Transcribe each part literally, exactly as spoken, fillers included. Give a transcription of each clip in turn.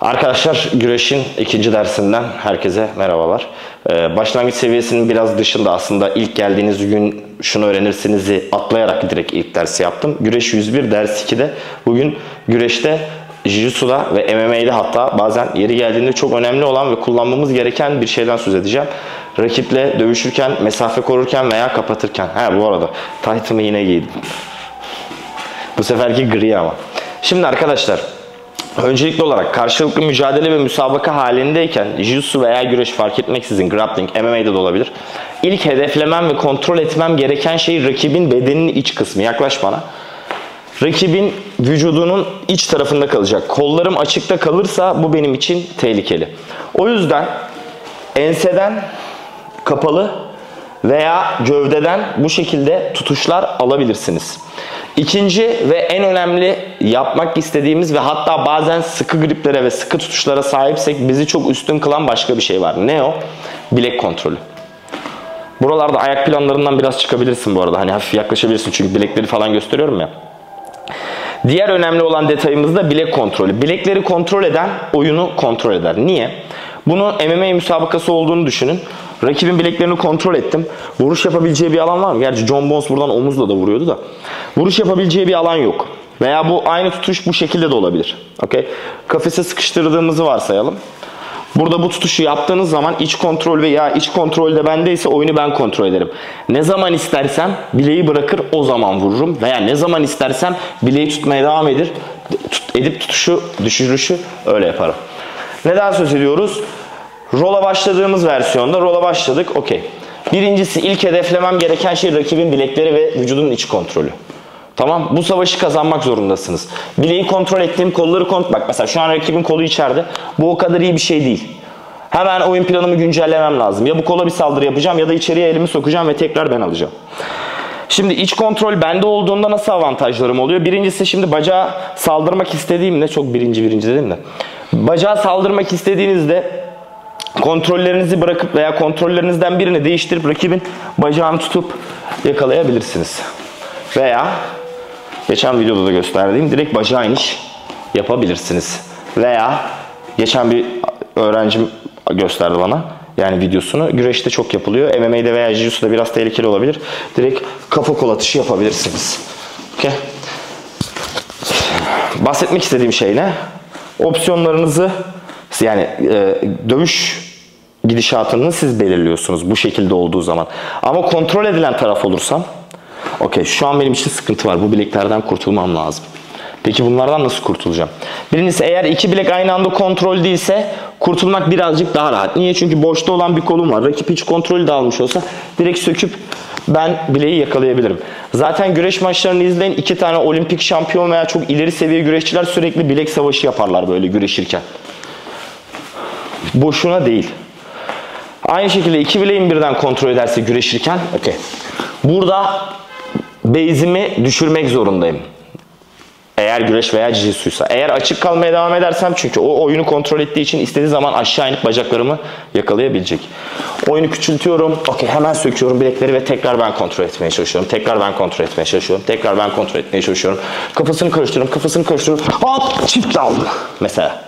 Arkadaşlar, güreşin ikinci dersinden herkese merhabalar. Ee, başlangıç seviyesinin biraz dışında aslında ilk geldiğiniz gün şunu öğrenirsiniz'i atlayarak direkt ilk dersi yaptım. Güreş yüz bir ders ikide bugün güreşte, Jiu-Jitsu'da ve M M A'de hatta bazen yeri geldiğinde çok önemli olan ve kullanmamız gereken bir şeyden söz edeceğim. Rakiple dövüşürken, mesafe korurken veya kapatırken. Ha bu arada taytımı yine giydim. Bu seferki gri ama. Şimdi arkadaşlar, öncelikli olarak karşılıklı mücadele ve müsabaka halindeyken Jiu-Jitsu veya güreş fark etmeksizin, grappling, M M A'de de olabilir. İlk hedeflemem ve kontrol etmem gereken şey rakibin bedeninin iç kısmı. Yaklaş bana. Rakibin vücudunun iç tarafında kalacak. Kollarım açıkta kalırsa bu benim için tehlikeli. O yüzden enseden kapalı veya gövdeden bu şekilde tutuşlar alabilirsiniz. İkinci ve en önemli yapmak istediğimiz ve hatta bazen sıkı griplere ve sıkı tutuşlara sahipsek bizi çok üstün kılan başka bir şey var. Ne o? Bilek kontrolü. Buralarda ayak planlarından biraz çıkabilirsin bu arada. Hani hafif yaklaşabilirsin çünkü bilekleri falan gösteriyorum ya. Diğer önemli olan detayımız da bilek kontrolü. Bilekleri kontrol eden oyunu kontrol eder. Niye? Bunu M M A müsabakası olduğunu düşünün. Rakibin bileklerini kontrol ettim. Vuruş yapabileceği bir alan var mı? Gerçi John Bones buradan omuzla da vuruyordu da. Vuruş yapabileceği bir alan yok. Veya bu aynı tutuş bu şekilde de olabilir. Okay? Kafese sıkıştırdığımızı varsayalım. Burada bu tutuşu yaptığınız zaman iç kontrol veya iç kontrolde bendeyse oyunu ben kontrol ederim. Ne zaman istersem bileği bırakır o zaman vururum. Veya ne zaman istersem bileği tutmaya devam edir, tut, edip tutuşu, düşürüşü öyle yaparım. Neden söz ediyoruz? Rola başladığımız versiyonda rola başladık. Okey. Birincisi ilk hedeflemem gereken şey rakibin bilekleri ve vücudun iç kontrolü. Tamam. Bu savaşı kazanmak zorundasınız. Bileği kontrol ettiğim kolları kontrol... Bak mesela şu an rakibin kolu içeride. Bu o kadar iyi bir şey değil. Hemen oyun planımı güncellemem lazım. Ya bu kola bir saldırı yapacağım ya da içeriye elimi sokacağım ve tekrar ben alacağım. Şimdi iç kontrol bende olduğunda nasıl avantajlarım oluyor? Birincisi şimdi bacağa saldırmak istediğimde... Çok birinci birinci dedim de. Bacağa saldırmak istediğinizde... Kontrollerinizi bırakıp veya kontrollerinizden birini değiştirip rakibin bacağını tutup yakalayabilirsiniz. Veya geçen videoda da gösterdiğim direkt bacağa iniş yapabilirsiniz. Veya geçen bir öğrencim gösterdi bana yani videosunu. Güreşte çok yapılıyor. M M A'de veya Jiu-Jitsu'da biraz tehlikeli olabilir. Direkt kafa kol atışı yapabilirsiniz. Okay. Bahsetmek istediğim şey ne? Opsiyonlarınızı yani e, dövüş gidişatını siz belirliyorsunuz bu şekilde olduğu zaman. Ama kontrol edilen taraf olursam, okey şu an benim için sıkıntı var. Bu bileklerden kurtulmam lazım. Peki bunlardan nasıl kurtulacağım? Birincisi eğer iki bilek aynı anda kontrol değilse kurtulmak birazcık daha rahat. Niye? Çünkü boşta olan bir kolum var. Rakip hiç kontrolü de almış olsa direkt söküp ben bileği yakalayabilirim. Zaten güreş maçlarını izleyin. İki tane olimpik şampiyon veya çok ileri seviye güreşçiler sürekli bilek savaşı yaparlar böyle güreşirken. Boşuna değil. Aynı şekilde iki bileğimi birden kontrol ederse güreşirken, okey. Burada base'imi düşürmek zorundayım. Eğer güreş veya jiu-jitsu'ysa. Eğer açık kalmaya devam edersem çünkü o oyunu kontrol ettiği için istediği zaman aşağı inip bacaklarımı yakalayabilecek. Oyunu küçültüyorum. Okey hemen söküyorum bilekleri ve tekrar ben kontrol etmeye çalışıyorum. Tekrar ben kontrol etmeye çalışıyorum. Tekrar ben kontrol etmeye çalışıyorum. Kafasını karıştırıyorum. Kafasını karıştırıyorum. Hop çift aldım. Mesela.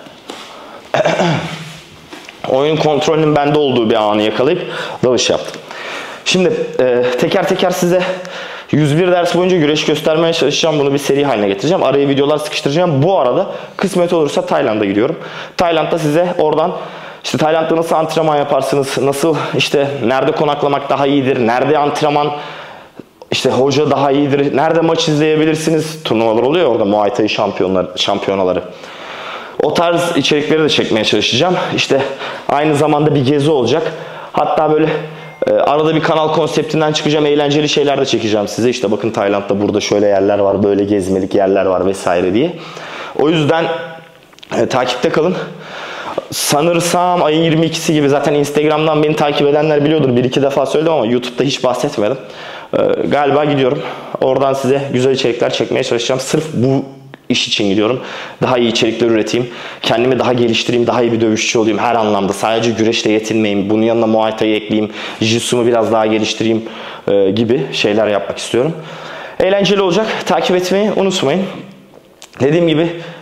Oyun kontrolünün bende olduğu bir anı yakalayıp dalış yaptım. Şimdi e, teker teker size yüz bir ders boyunca güreş göstermeye çalışacağım. Bunu bir seri haline getireceğim. Araya videolar sıkıştıracağım. Bu arada kısmet olursa Tayland'a gidiyorum. Tayland'da size oradan işte Tayland'da nasıl antrenman yaparsınız, nasıl işte nerede konaklamak daha iyidir, nerede antrenman işte hoca daha iyidir, nerede maç izleyebilirsiniz. Turnuvalar oluyor orada Muay Thai şampiyonlar, şampiyonaları. O tarz içerikleri de çekmeye çalışacağım. İşte aynı zamanda bir gezi olacak. Hatta böyle e, arada bir kanal konseptinden çıkacağım. Eğlenceli şeyler de çekeceğim size. İşte bakın Tayland'da burada şöyle yerler var, böyle gezmelik yerler var vesaire diye. O yüzden e, takipte kalın. Sanırsam ayın yirmi ikisi gibi zaten Instagram'dan beni takip edenler biliyordur. Bir iki defa söyledim ama YouTube'da hiç bahsetmedim. E, galiba gidiyorum. Oradan size güzel içerikler çekmeye çalışacağım. Sırf bu iş için gidiyorum. Daha iyi içerikler üreteyim. Kendimi daha geliştireyim. Daha iyi bir dövüşçü olayım her anlamda. Sadece güreşle yetinmeyeyim. Bunun yanına Muay Thai ekleyeyim. Jiu-Jitsu'mu biraz daha geliştireyim e, gibi şeyler yapmak istiyorum. Eğlenceli olacak. Takip etmeyi unutmayın. Dediğim gibi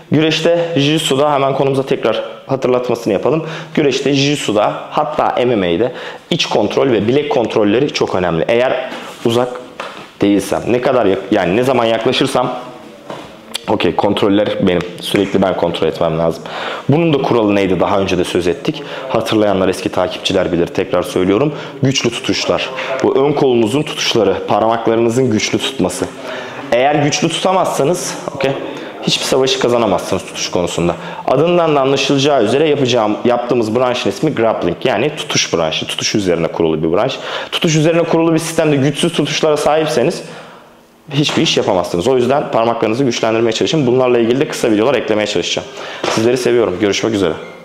Güreşte, Jiu-Jitsu'da hemen konumuza tekrar hatırlatmasını yapalım. Güreşte, Jiu-Jitsu'da hatta M M A'de iç kontrol ve bilek kontrolleri çok önemli. Eğer uzak değilsem, ne kadar yani ne zaman yaklaşırsam okey, kontroller benim. Sürekli ben kontrol etmem lazım. Bunun da kuralı neydi? Daha önce de söz ettik. Hatırlayanlar, eski takipçiler bilir. Tekrar söylüyorum. Güçlü tutuşlar. Bu ön kolunuzun tutuşları, parmaklarınızın güçlü tutması. Eğer güçlü tutamazsanız, okey, hiçbir savaşı kazanamazsınız tutuş konusunda. Adından da anlaşılacağı üzere yapacağım, yaptığımız branşın ismi grappling. Yani tutuş branşı. Tutuş üzerine kurulu bir branş. Tutuş üzerine kurulu bir sistemde güçsüz tutuşlara sahipseniz hiçbir iş yapamazsınız. O yüzden parmaklarınızı güçlendirmeye çalışın. Bunlarla ilgili de kısa videolar eklemeye çalışacağım. Sizleri seviyorum. Görüşmek üzere.